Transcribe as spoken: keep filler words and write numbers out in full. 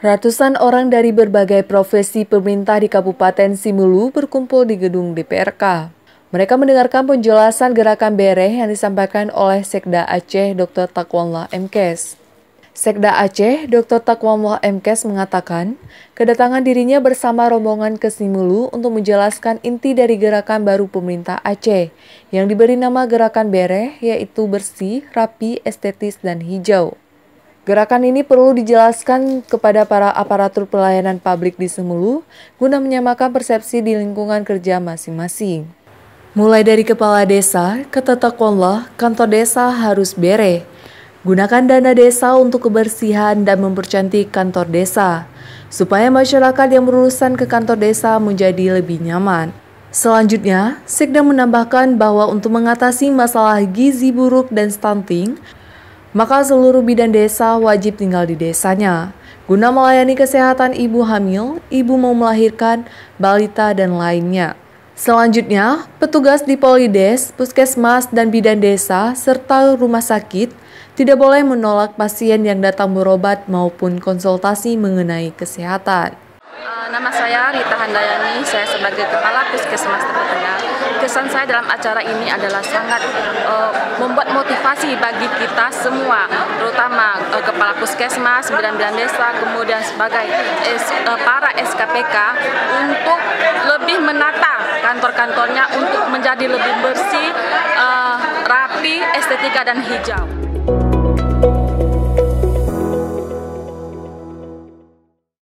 Ratusan orang dari berbagai profesi pemerintah di Kabupaten Simelu berkumpul di gedung D P R K. Mereka mendengarkan penjelasan gerakan Bereh yang disampaikan oleh Sekda Aceh Doktor Takwallah Mkes. Sekda Aceh Doktor Takwallah Mkes mengatakan, kedatangan dirinya bersama rombongan ke Simelu untuk menjelaskan inti dari gerakan baru pemerintah Aceh yang diberi nama Gerakan Bereh, yaitu bersih, rapi, estetis, dan hijau. Gerakan ini perlu dijelaskan kepada para aparatur pelayanan publik di Simelu guna menyamakan persepsi di lingkungan kerja masing-masing. Mulai dari kepala desa, kata Takwallah, kantor desa harus bereh. Gunakan dana desa untuk kebersihan dan mempercantik kantor desa, supaya masyarakat yang berurusan ke kantor desa menjadi lebih nyaman. Selanjutnya, Sekda menambahkan bahwa untuk mengatasi masalah gizi buruk dan stunting, maka seluruh bidan desa wajib tinggal di desanya, guna melayani kesehatan ibu hamil, ibu mau melahirkan, balita, dan lainnya. Selanjutnya, petugas di Polides, Puskesmas, dan bidan desa, serta rumah sakit, tidak boleh menolak pasien yang datang berobat maupun konsultasi mengenai kesehatan. Uh, nama saya Rita Handayani, saya sebagai Kepala Puskesmas Tebet Tengah. Kesan saya dalam acara ini adalah sangat uh, membuat motivasi bagi kita semua, terutama uh, Kepala Puskesmas, bidan-bidan desa, kemudian sebagai S, uh, para S K P K untuk lebih menata kantor-kantornya untuk menjadi lebih bersih, uh, rapi, estetika, dan hijau.